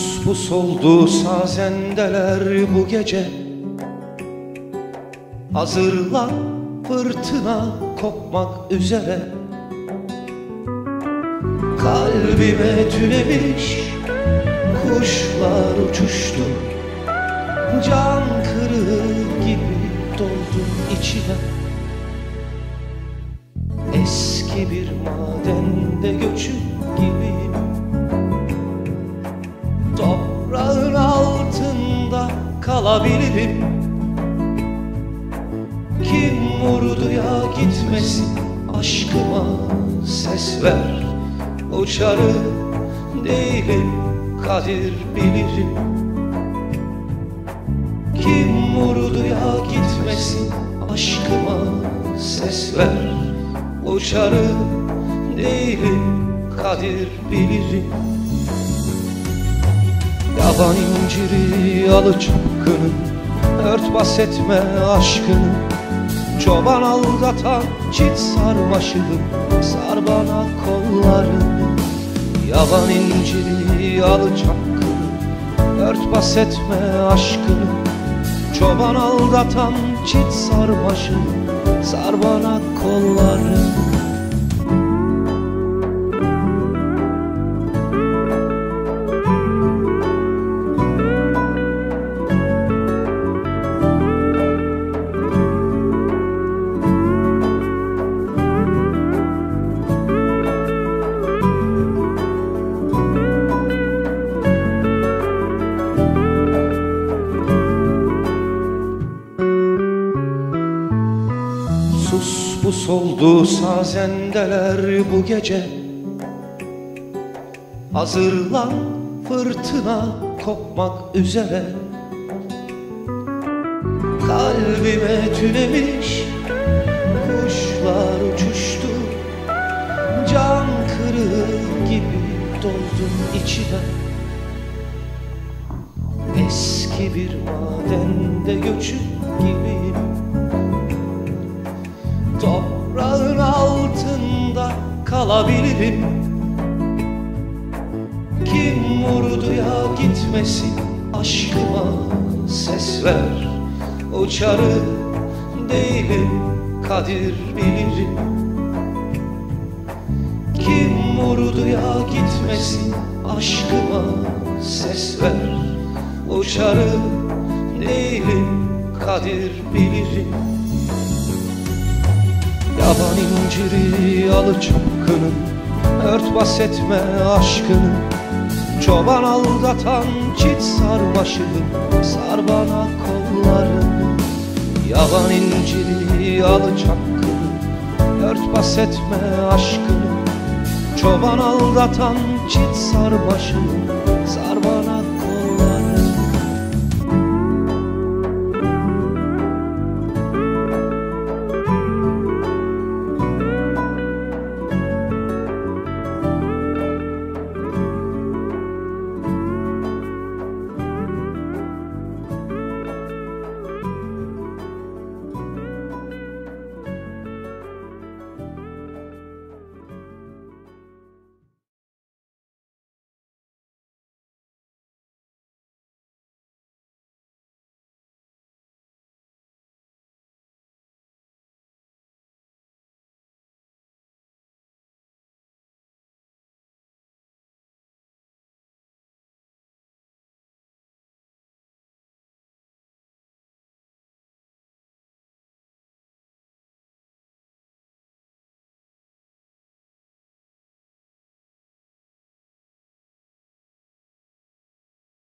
Sus pus oldu sazendeler bu gece. Hazırlan, fırtına kopmak üzere. Kalbime tünemiş kuşlar uçuştu. Can kırığı gibi doldum içine. Eski bir madende göçük gibiyim. Toprağın altında kalabilirim. Kim vurduya gitmesin aşkıma ses ver. Uçarı değilim, kadir bilirim. Kim vurduya gitmesin aşkıma ses ver. Uçarı değilim, kadir bilirim. Yaban inciri alıçapkını, örtbas etme aşkını. Çoban aldatan çit sarmaşığı, sar bana kollarını. Yaban inciri alıçapkını, örtbas etme aşkını. Çoban aldatan çit sarmaşığı, sar bana kollarını. Sus pus oldu sazendeler bu gece. Hazırlan, fırtına kopmak üzere. Kalbime tünemiş kuşlar uçuştu. Can kırığı gibi doldum içine. Eski bir madende göçük gibiyim. Toprağın altında kalabilirim. Kim vurduya gitmesin aşkıma ses ver. Uçarı değilim, kadir bilirim. Kim vurduya gitmesin aşkıma ses ver. Uçarı değilim, kadir bilirim. Yaban inciri alıçapkını, örtbas etme aşkını. Çoban aldatan çit sarmaşığı, sar bana kollarını. Yaban inciri alıçapkını, örtbas etme aşkını. Çoban aldatan çit sarmaşığı,